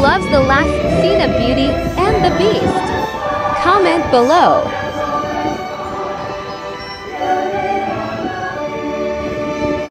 loves the last scene of Beauty and the Beast? Comment below.